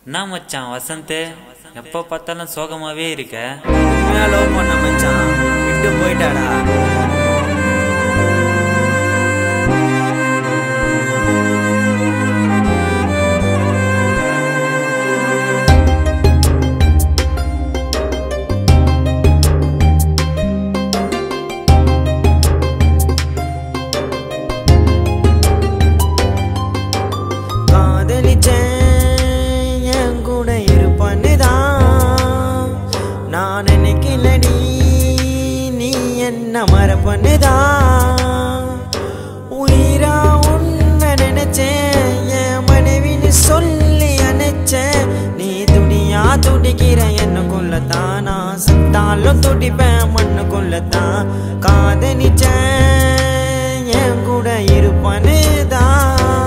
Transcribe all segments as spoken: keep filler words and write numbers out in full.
என்ன மச்சான் வசந்த், எப்போ பார்த்தாலும் சோகமாவே இருக்க? லவ் பண்ண மச்சான் விட்டு போயிட்டாடா. மரப்பண்ணுதா உயிரா உன்னை நினைச்சேன், என் மனைவின்னு சொல்லி அணைச்சேன். நீ துணியா துடிக்கிற என்னக்குள்ளத்தான், நான் செத்தாலும் துடிப்பேன் மண்ணுக்குள்ளத்தான். காதலிச்சேன் என் கூட இருப்பனுதான்.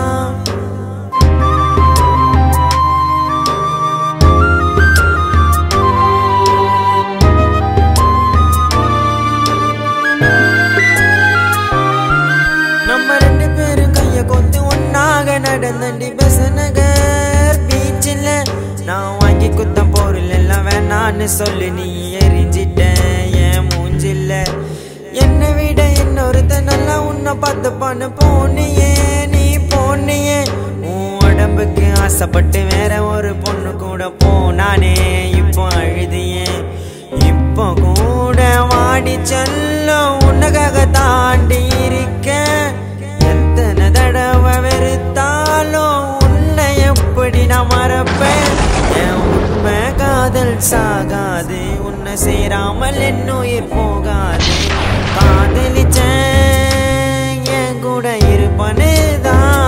நடந்தண்டி பெசநகர் பீச்சில் நான் வாங்கி குத்தம் பொருள் எல்லாம் வேணான்னு சொல்லி நீ எரிஞ்சிட்ட என் மூஞ்சில்ல. என்னை விட இன்னொருத்த நல்லா உன்னை பார்த்துப்பான்னு போனியே நீ போனியே. உன் உடம்புக்கு ஆசைப்பட்டு வேற ஒரு பொண்ணு கூட போனானே, இப்போ அழுதியே. இப்போ கூட வாடி செல்லும் உன்னகாக தாண்டி இருக்க. எத்தனை தடவை வெறுத்தாலும் உன்னை எப்படி நான் மறப்பேன்? என் உண்மை காதல் சாகாது, உன்னை சேராமல் என் உயிர் போகாது. காதலிச்சேன் என் கூட இருப்பனுதான்.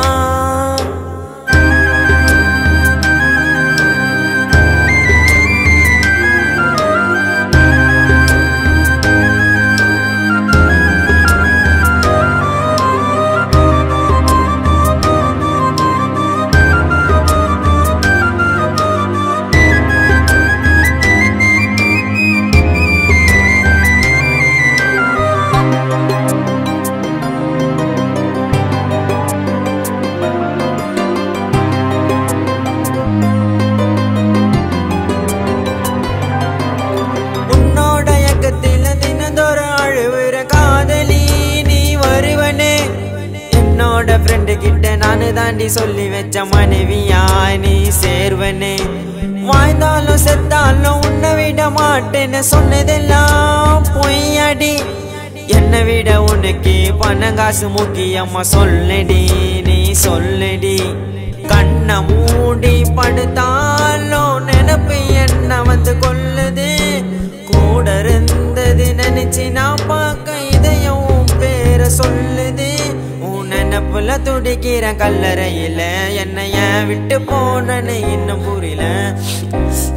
தாண்டி சொல்லி வச்ச மனைவியா நீ சேர்வனே. வாழ்ந்தாலும் செத்தாலும் உன்னை விட மாட்டேன்னு சொன்னதெல்லாம் பொய்யடி. என்னை விட உனக்கு பணங்காசு முக்கியம்மா சொல்லடி நீ சொல்லடி. கண்ணை மூடி படுத்தாலும் நினைப்பு என்ன வந்து கொல்லுது. கூட இருந்தது நினைச்சு நான் பார்க்க இதயம் பேர சொல்லுது. நினப்புல துடிக்கிற கல்லறையில என்னைய விட்டு போனன்னு இன்னும் புரியல.